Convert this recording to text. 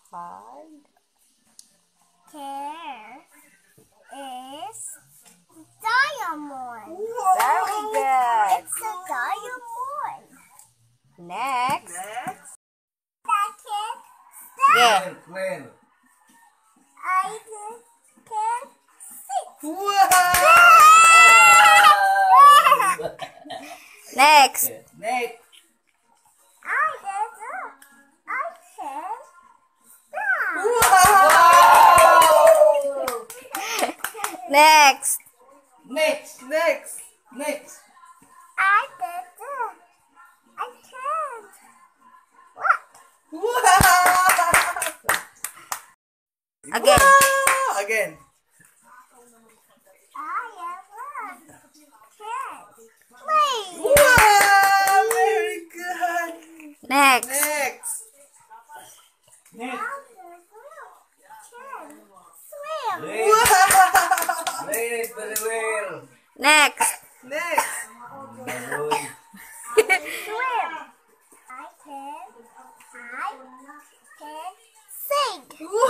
card? There is diamond. Very good. It's a diamond. Next. Second Yeah. When? I can see. Wow! Next. Next. I can stop. Next. Next. I can't. What? Wow! Again. Again. I can't play. Wow! Very good. Next. Next. I can swim. Wow! Very well. Next. Next. Swim. I can sing. Wow!